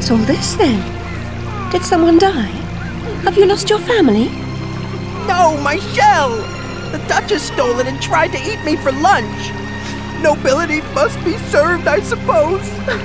What's all this then? Did someone die? Have you lost your family? No, my shell! The Duchess stole it and tried to eat me for lunch. Nobility must be served, I suppose.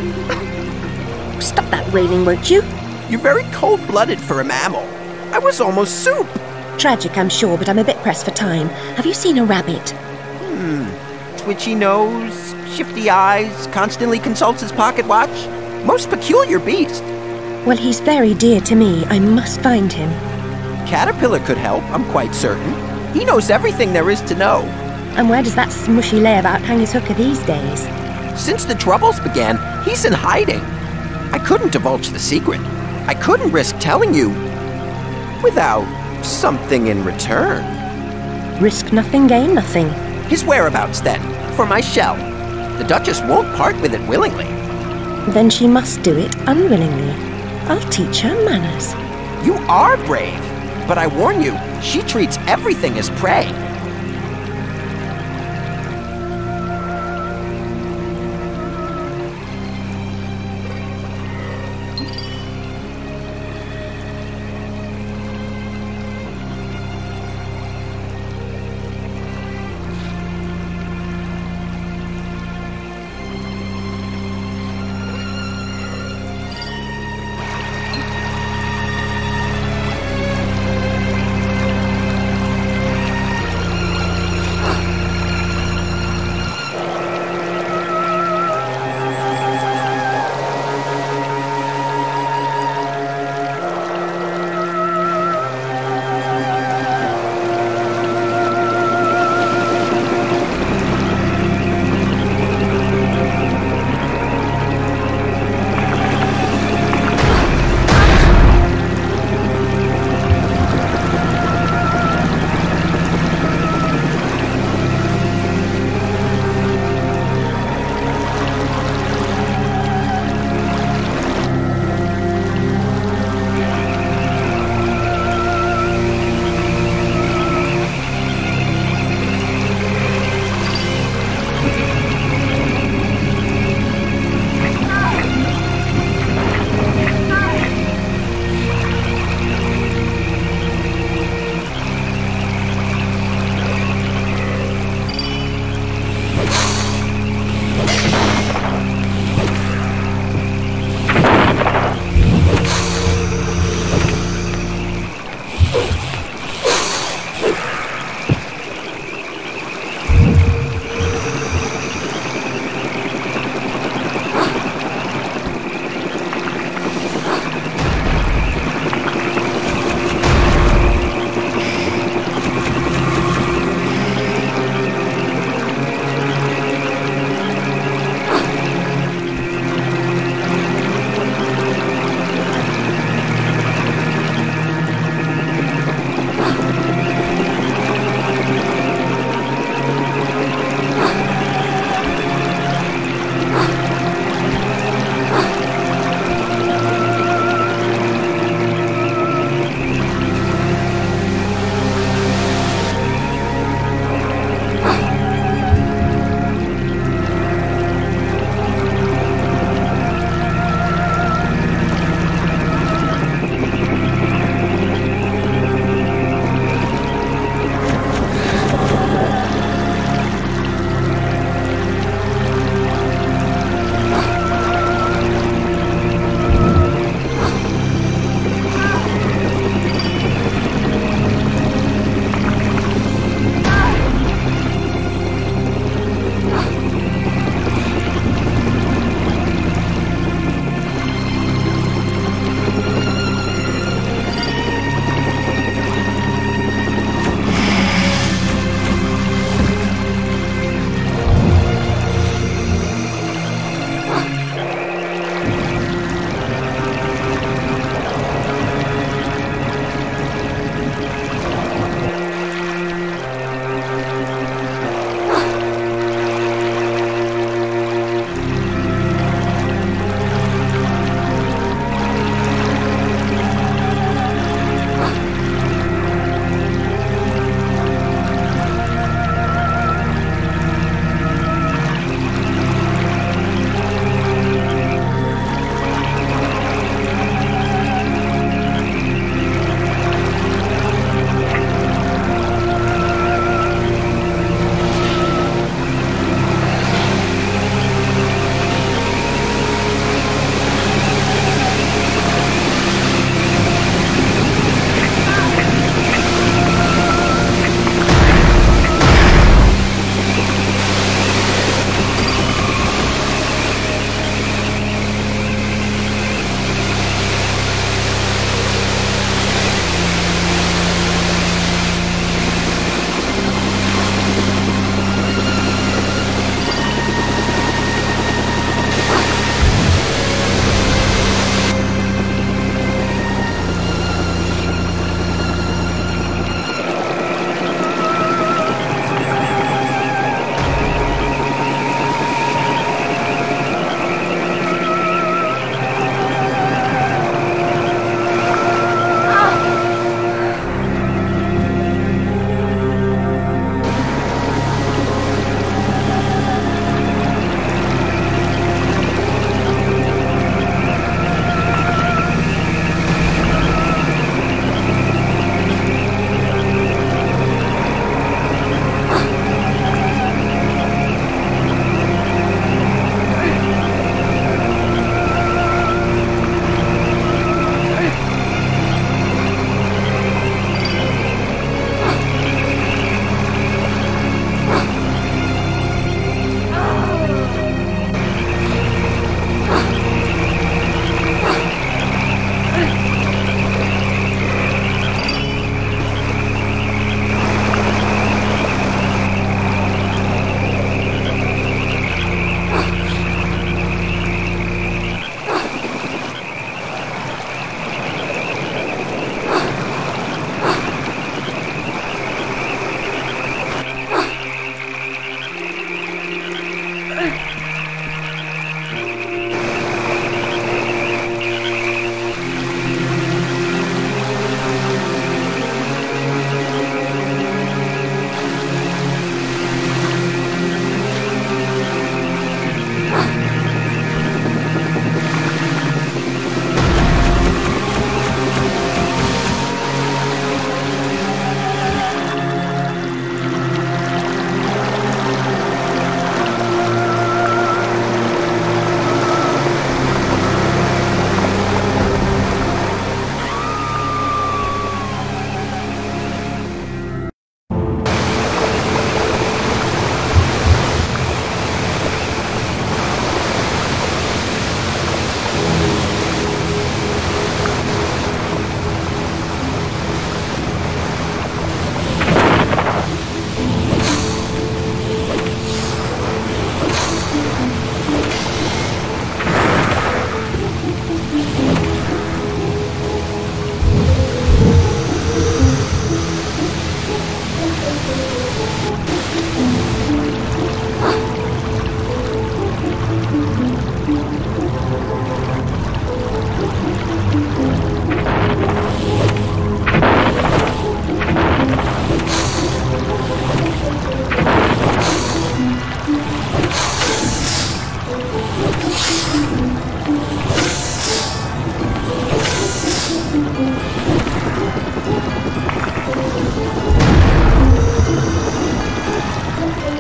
Stop that wailing, won't you? You're very cold-blooded for a mammal. I was almost soup. Tragic, I'm sure, but I'm a bit pressed for time. Have you seen a rabbit? Twitchy nose, shifty eyes, constantly consults his pocket watch. Most peculiar beast. Well, he's very dear to me. I must find him. Caterpillar could help, I'm quite certain. He knows everything there is to know. And where does that smushy layabout hang his hooker these days? Since the troubles began, he's in hiding. I couldn't divulge the secret. I couldn't risk telling you without something in return. Risk nothing, gain nothing. His whereabouts, then, for my shell. The Duchess won't part with it willingly. Then she must do it unwillingly. I'll teach her manners. You are brave, but I warn you, she treats everything as prey.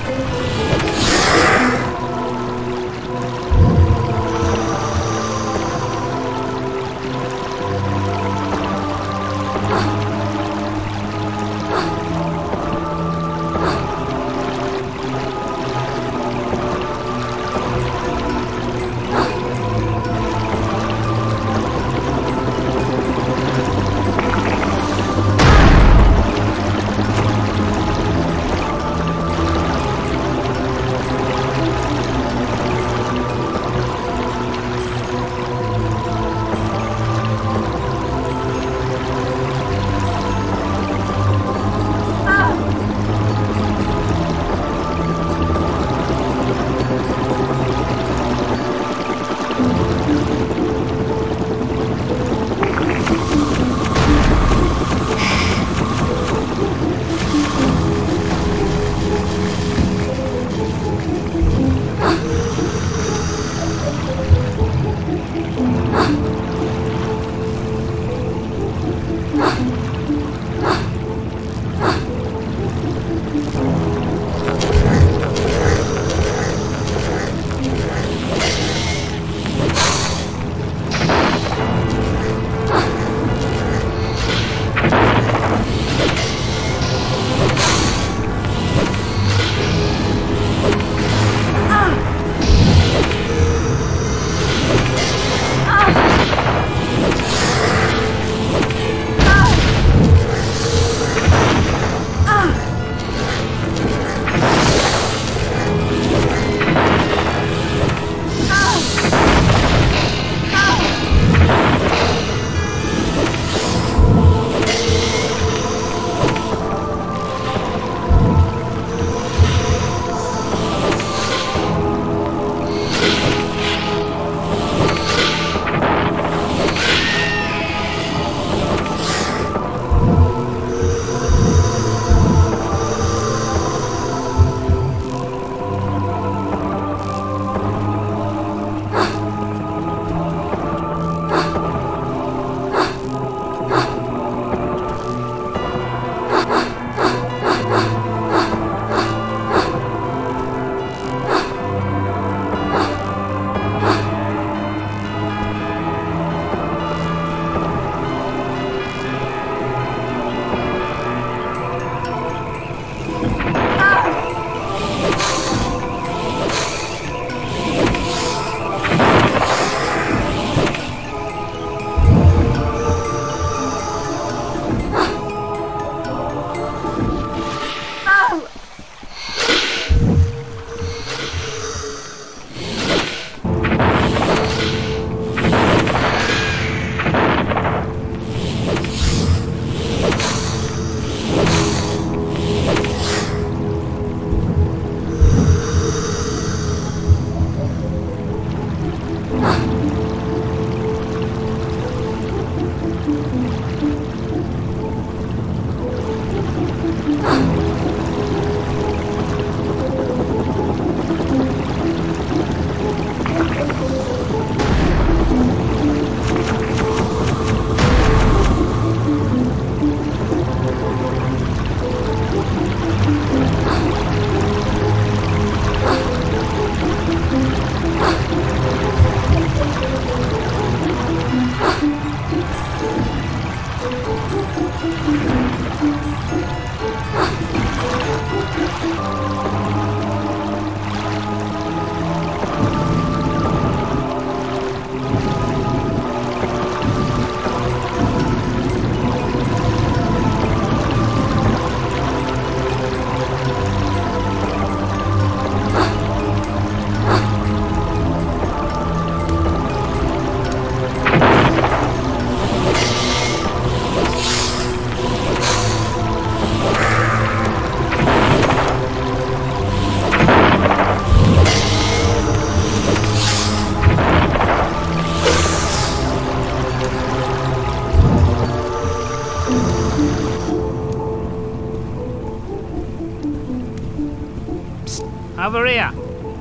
Over here.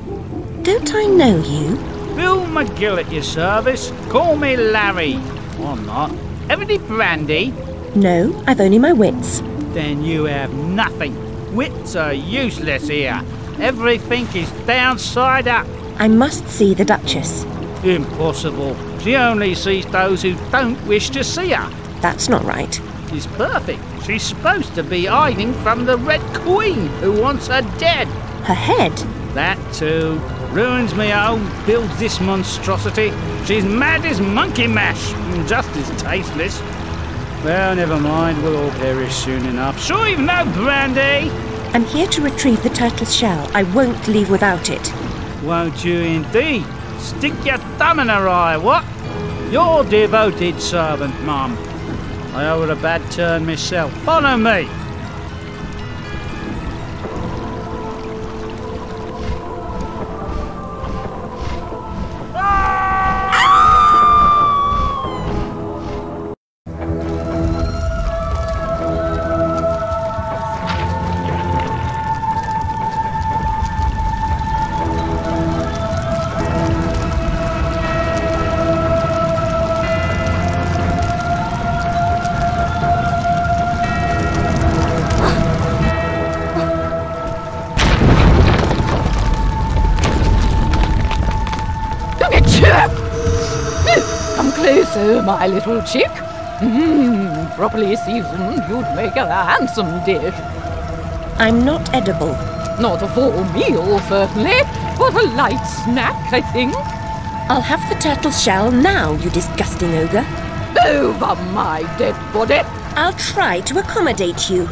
Don't I know you? Bill McGill at your service. Call me Larry. Or not. Have any brandy? No, I've only my wits. Then you have nothing. Wits are useless here. Everything is downside up. I must see the Duchess. Impossible. She only sees those who don't wish to see her. That's not right. She's perfect. She's supposed to be hiding from the Red Queen, who wants her dead. Her head? That too. Ruins me home, builds this monstrosity. She's mad as monkey mash, and just as tasteless. Well, never mind, we'll all perish soon enough. Sure you've no brandy? I'm here to retrieve the turtle's shell. I won't leave without it. Won't you indeed? Stick your thumb in her eye, what? Your devoted servant, Mum. I owe her a bad turn myself. Follow me. Come closer, my little chick. Properly seasoned, you'd make a handsome dish. I'm not edible. Not a full meal, certainly, but a light snack, I think. I'll have the turtle's shell now, you disgusting ogre. Over my dead body. I'll try to accommodate you.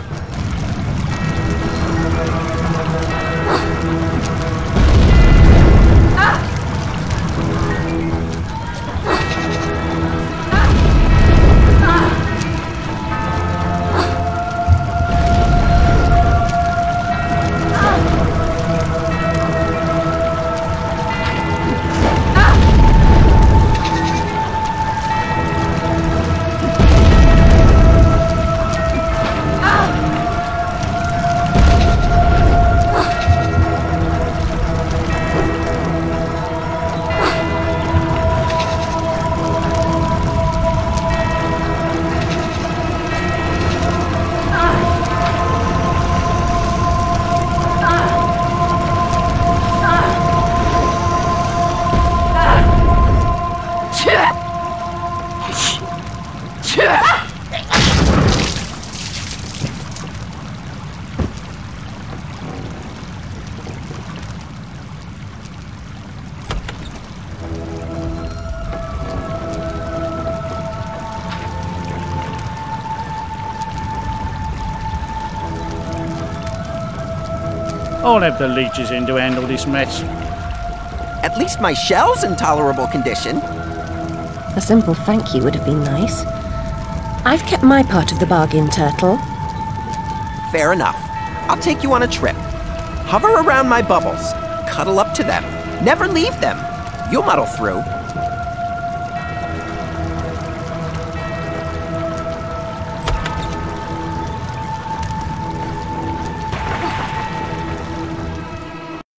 I'll have the leeches in to handle this mess. At least my shell's in tolerable condition. A simple thank you would have been nice. I've kept my part of the bargain, Turtle. Fair enough. I'll take you on a trip. Hover around my bubbles. Cuddle up to them. Never leave them. You'll muddle through.